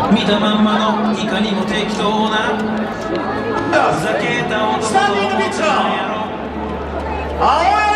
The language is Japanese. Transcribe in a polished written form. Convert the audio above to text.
見たまんまのいかにも適当なふざけた男と思ったんやろ。